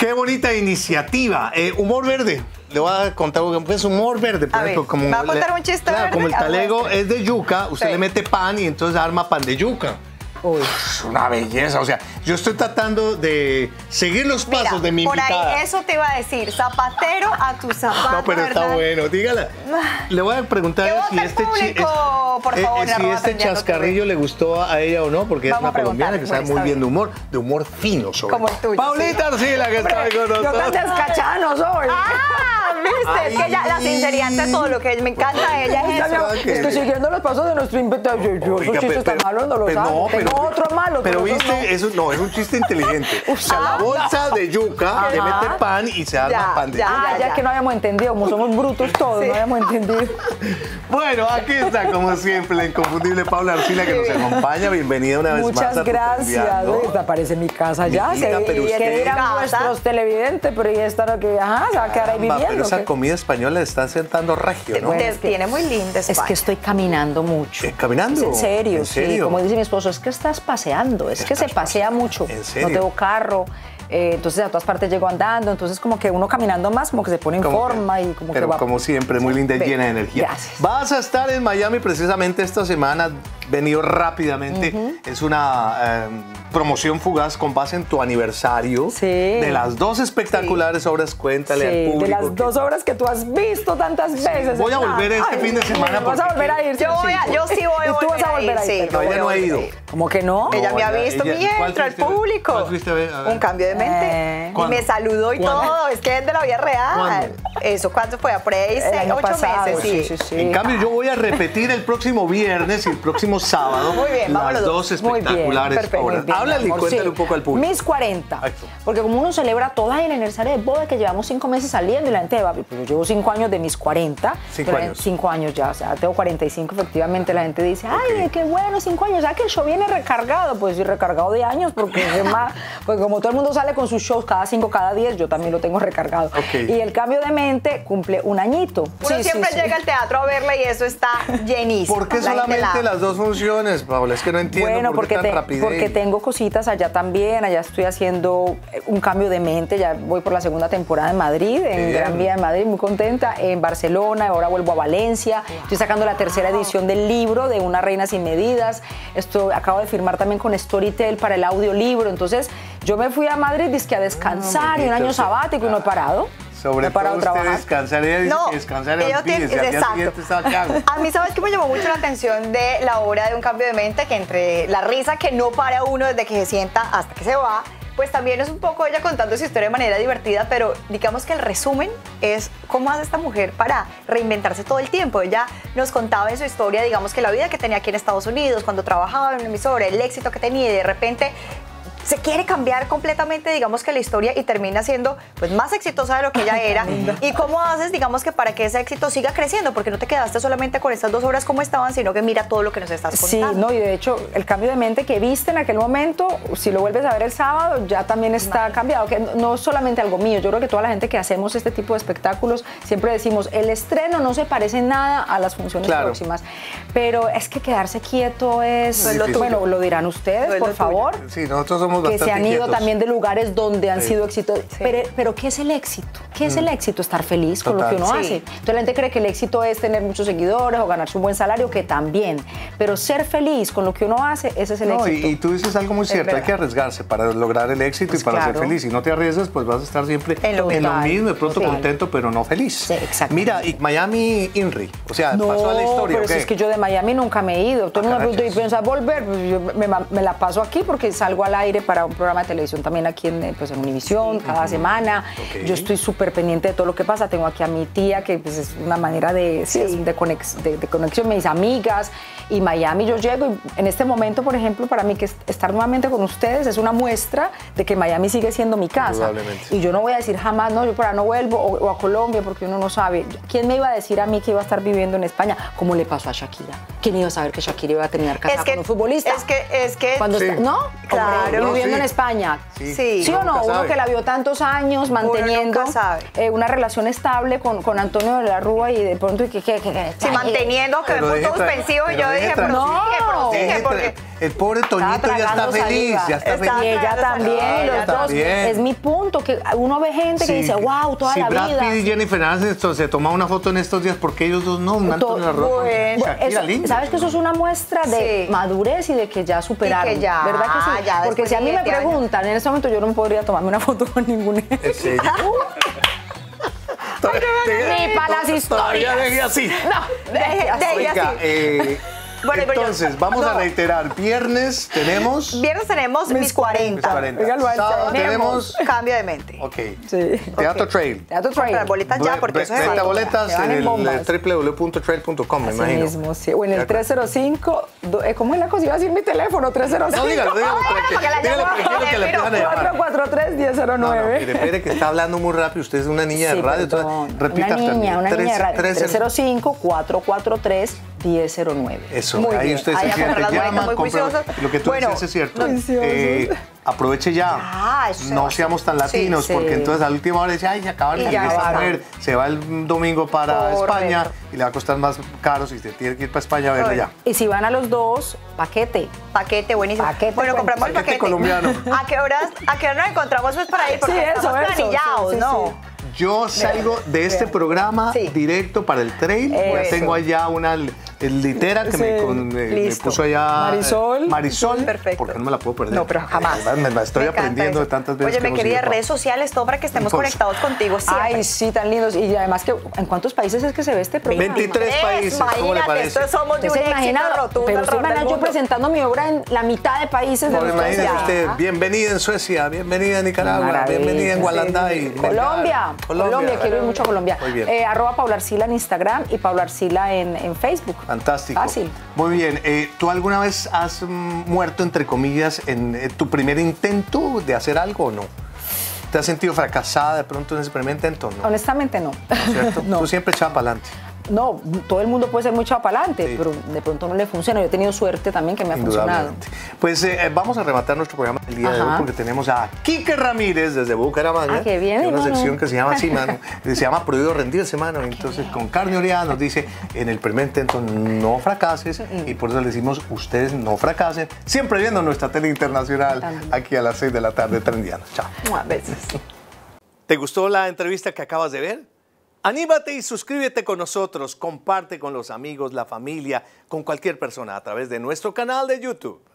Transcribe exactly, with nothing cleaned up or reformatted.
Qué bonita iniciativa. Eh, humor verde. Le voy a contar algo que es humor verde. Por a ejemplo, ver, como ¿me va a contar le, un chiste claro, verde? como el A ver. talego es de yuca, usted Sí. le mete pan y entonces arma pan de yuca. Uy. Es una belleza. O sea, yo estoy tratando de seguir los pasos Mira, de mi por invitada. ahí eso te iba a decir, zapatero a tu zapato. No, pero está ¿verdad? bueno. Dígala. Le voy a preguntar ¿Qué si vota el este, chi- público, por eh, favor, eh, en si arroba este Aprendiendo chascarrillo T V? le gustó a ella o no, porque es Vamos una a preguntarle, colombiana que sabe bueno, muy está bien de bien. humor, de humor fino sobre Como el tuyo, Paulita Arcila, que está ahí con Yo tan nosotros. descachada no soy. Ah, viste, es que ella, la sinceridad ante todo, lo que me encanta de ella Ya es me- eso. ¿Sabes qué? Es que siguiendo los pasos de nuestro invitado, yo, yo Oiga, esos chistes pero- tan malos no los pero hago. no, Tengo pero- otro malo, Pero esos viste, no. eso no, es un chiste inteligente. O sea, la bolsa de yuca le Ajá. mete pan y se arma Ya, pan de ya, yuca. Ah, ya, ya. que no habíamos entendido, como somos brutos todos, Sí. no habíamos entendido. Bueno, aquí está, como siempre, la inconfundible Paula Arcila que nos acompaña. Bienvenida una vez más. Muchas a tu gracias. Colombiano. Esta aparece mi casa ya. Mijita, Se- pero ¿Qué usted- dirán Casa. nuestros televidentes? Pero ya está que, ajá, se va a quedar ahí Caramba, viviendo. pero esa ¿qué? comida española le está sentando regio, ¿no? Bueno, Te- es que- tiene muy linda Es España. que estoy caminando mucho. Eh, ¿caminando? Es en serio, ¿En sí. serio? Como dice mi esposo, es que estás paseando, es que se Estás pasea paseando. mucho. ¿En serio? No tengo carro, eh, entonces a todas partes llego andando, entonces como que uno caminando más, como que se pone en Como que- forma y como pero que va. como siempre, muy linda y Ve, llena de energía. gracias. Vas a estar en Miami precisamente esta semana, venido rápidamente. Es una eh, promoción fugaz con base en tu aniversario. Sí. De las dos espectaculares obras, cuéntale Sí, al de público. las que- dos obras que tú has visto tantas veces. Voy a Hernán. volver este Ay, fin de semana Vas a porque volver a ir. Yo, voy a, yo sí voy a Y tú vas a volver a ir. sí, pero- No, ella voy a no ha volver ido. a ir. ¿Cómo que no? Ella me ha ella- visto ella- ¿cuál mientras el fuiste a ver? público. ¿Cuál fuiste a ver? A ver. Un cambio de mente. Eh. Y ¿Cuándo? me saludó y ¿Cuándo? todo. Es que es de la vida real. ¿Cuándo? Eso, ¿cuándo fue? Por ahí El seis, año ocho pasado, meses, sí. sí, sí, sí. En cambio, yo voy a repetir el próximo viernes y el próximo sábado Muy bien, vamos las los dos dos. Muy bien, espectaculares perfecto, muy obras. bien, Háblale y mi amor, cuéntale sí. un poco al público. Mis cuarenta. Exacto. Porque como uno celebra todo el aniversario de boda, que llevamos cinco meses saliendo y la gente va, pues yo llevo cinco años de mis cuarenta. Cinco pero la- años. Cinco años ya, o sea, tengo cuarenta y cinco, efectivamente la gente dice, ay, qué bueno, cinco años, ¿sabes que el show viene recargado? Pues sí, recargado de años, porque es más, porque como todo el mundo sale con sus shows cada cinco, cada diez, yo también lo tengo recargado. Ok. Y el cambio de mente cumple un añito. Uno Sí, sí, siempre sí. llega al teatro a verla y eso está llenísimo. ¿Por qué La gente solamente la- las dos funciones, Paula? Es que no entiendo Bueno, por porque, qué tan te- rapidez. porque tengo cositas allá también, allá estoy haciendo un cambio de mente, ya voy por la segunda temporada en Madrid, en Bien. Gran Vía de Madrid, muy contenta, en Barcelona, ahora vuelvo a Valencia, estoy sacando la tercera edición del libro de Una reina sin medidas, esto, acabo de firmar también con Storytel para el audiolibro, entonces yo me fui a Madrid dizque a descansar y un año bendito sea. sabático y no he parado. no Sobre he parado todo de usted trabajar. descansar, ella dice No, que descansar ellos los días, tienen- y al día exacto. siguiente estaba, ¿qué hago? A mí, ¿sabes qué me llamó mucho la atención de la obra de Un cambio de mente? Que entre la risa que no para uno desde que se sienta hasta que se va, pues también es un poco ella contando su historia de manera divertida, pero digamos que el resumen es cómo hace esta mujer para reinventarse todo el tiempo. Ella nos contaba en su historia, digamos que la vida que tenía aquí en Estados Unidos, cuando trabajaba en una emisora, el éxito que tenía y de repente se quiere cambiar completamente, digamos que la historia y termina siendo pues más exitosa de lo que ella era. ¿Y cómo haces, digamos que para que ese éxito siga creciendo? Porque no te quedaste solamente con estas dos obras como estaban, sino que mira todo lo que nos estás Sí, contando. no, y de hecho el cambio de mente que viste en aquel momento, si lo vuelves a ver el sábado, ya también está cambiado, que no, no es solamente algo mío, yo creo que toda la gente que hacemos este tipo de espectáculos siempre decimos, el estreno no se parece en nada a las funciones Claro. próximas, pero es que quedarse quieto es, No es lo tuyo. bueno, lo dirán No ustedes, es lo por tuyo. favor. Sí, nosotros somos Que bastante se han ido inquietos. también de lugares donde han Sí. sido exitosos. Pero, pero ¿qué es el éxito? ¿Qué es el éxito? Estar feliz con lo Total. que uno Sí. hace. Entonces la gente cree que el éxito es tener muchos seguidores o ganarse un buen salario, que también. Pero ser feliz con lo que uno hace, ese es el No, y, éxito. y tú dices algo muy cierto, hay verdad. que arriesgarse para lograr el éxito Pues y para claro. ser feliz. Si no te arriesgas, pues vas a estar siempre En lo total, mismo, de pronto total. contento, pero no feliz. Sí, exacto. Mira, y Miami Inri, o sea, No, pasó a la historia, pero ¿o si qué? es que yo de Miami nunca me he ido. Todo el Ah, mundo me pregunta, ¿y carachas. piensas volver? Pues yo me, me la paso aquí porque salgo al aire para un programa de televisión también aquí en, eh, pues, en Univisión, cada semana. Ok. Yo estoy súper pendiente de todo lo que pasa. Tengo aquí a mi tía, que pues, es una manera de, sí, es de, conex- de, de conexión, mis amigas. Y Miami yo llego y en este momento, por ejemplo, para mí que es- estar nuevamente con ustedes es una muestra de que Miami sigue siendo mi casa. Indudablemente. Y yo no voy a decir jamás, no, yo para no vuelvo o, o a Colombia porque uno no sabe. ¿Quién me iba a decir a mí que iba a estar viviendo en España? Como le pasó a Shakira. ¿Quién iba a saber que Shakira iba a terminar casada Es que, con un futbolista? es que, es que, Cuando Sí. está- ¿no? Claro. Hombre, y viviendo Sí. en España. Sí. Sí. ¿Sí o no? Nunca Uno sabe. que la vio tantos años manteniendo nunca sabe. eh, una relación estable con, con Antonio de la Rúa y de pronto que, que, que, que sí, manteniendo que Pero fue deje punto tra- suspensivo y pero yo deje dije, tra- prosigue, No. prosigue, Deje tra- porque el pobre Toñito ya está tragando feliz, saliva. ya está Está feliz. Y ella tragando también, saliva. los Ella dos. también. Es mi punto, que uno ve gente que dice, wow, toda si la Brad vida. Pitt y Jennifer Aniston se toma una foto en estos días, ¿por qué ellos dos no? Un To- Antonio La Roca, bueno, Shakira, Eso- lindo. ¿Sabes que eso es una muestra de Sí. madurez y de que ya superaron? Y que ya, ¿Verdad que sí? ya Porque después si a de mí me diez años. preguntan, en este momento yo no podría tomarme una foto con ningún ex. ¿En serio? Ni para las Todavía historias. deje así. No, Deje- deje Oiga, así. eh, Bueno, pero yo- entonces, vamos a no. reiterar. Viernes tenemos... Viernes tenemos mis cuarenta. cuarenta. Oiga, lo Sábado tenemos. tenemos... Cambio de mente. Ok. Sí. Teatro Ok. Trail. Teatro Trail. Comprar boletas ya, porque eso se Venta va. boletas Se van en en el bombas. w w w punto trail punto com, me Así imagino. mismo, sí. O en el tres cero cinco, do- eh, ¿cómo es la cosa? Iba a decir mi teléfono, tres cero cinco. No, dígalo, dígalo, para que, porque la dígalo, llamo porque quiero que le pero empiezan a llamar. cuatro cuatro tres, uno cero cero No, no, nueve. mire, espere que está hablando muy rápido. Usted es una niña de Sí, radio. perdón. entonces, repita una hasta niña, el una tres- niña de radio. tres- tres cero cinco, cuatro cuatro tres, uno cero cero nueve. Eso, Muy ahí bien. usted Ahí se a comprar siente, las boletas llama, muy compra. juiciosos. Lo que tú Bueno, dices es cierto. juiciosos. Eh, aproveche ya. Ah, eso se no va. seamos tan Sí, latinos, sí. porque entonces a la última hora dice, ay, se acaban Y de ya esta va. mujer, se va el domingo para Correcto. España y le va a costar más caro si se tiene que ir para España a verla ya. Y si van a los dos, paquete. Paquete, buenísimo. Paquete, bueno, cuenta. compramos el Paquete paquete. colombiano. ¿A qué horas, a qué hora nos encontramos pues para ir? Porque Sí, eso, estamos eso, planillados, sí, sí, ¿no? sí. Yo salgo de este programa Sí. directo para el trail. Ya Eso. tengo allá una li- litera que me, Sí. con- me- me Listo. puso allá eh, Marisol. Marisol, Perfecto. porque no me la puedo perder. No, pero jamás. Me, me la estoy Me encanta aprendiendo eso. de tantas veces. Oye, que me hemos querida, ido. redes sociales, todo para que estemos Pues- conectados contigo siempre. Ay, sí, tan lindos. Y además, que ¿en cuántos países es que se ve este programa? veintitrés países, ¿cómo le Imagínate, parece? esto somos de un Usted se éxito imagina, rotundo pero usted alrededor del imagina yo mundo. presentando mi obra en la mitad de países de Ahora los imagínese países. usted, Ah. bienvenida en Suecia, bienvenida en Nicaragua, Maravilla, bienvenida en sí, Gualandá. sí, y sí. Colombia, Colombia, quiero ir mucho a Colombia. Muy bien. Eh, arroba Paula Arcila en Instagram y Paula Arcila en, en Facebook. Fantástico. Fácil. Muy bien. Eh, ¿Tú alguna vez has mm, muerto, entre comillas, en eh, tu primer intento de hacer algo o no? ¿Te has sentido fracasada de pronto en ese primer intento o no? Honestamente, no. ¿Cierto? no. Tú siempre echabas para adelante. No, todo el mundo puede ser muy echado para adelante, Sí. pero de pronto no le funciona. Yo he tenido suerte también que me ha funcionado. Indudablemente. Pues eh, vamos a rematar nuestro programa el día de hoy Ajá. porque tenemos a Quique Ramírez desde Bucaramanga. Ah, qué bien, de una hermano. sección que se llama así, mano. Se llama Prohibido Rendirse, mano. Entonces, con Carne Oreada nos dice, en el primer intento no fracases y por eso le decimos, ustedes no fracasen. Siempre viendo nuestra tele internacional También. aquí a las seis de la tarde, Trendiano. Chao. Mua, besos. ¿Te gustó la entrevista que acabas de ver? Anímate y suscríbete con nosotros, comparte con los amigos, la familia, con cualquier persona a través de nuestro canal de YouTube.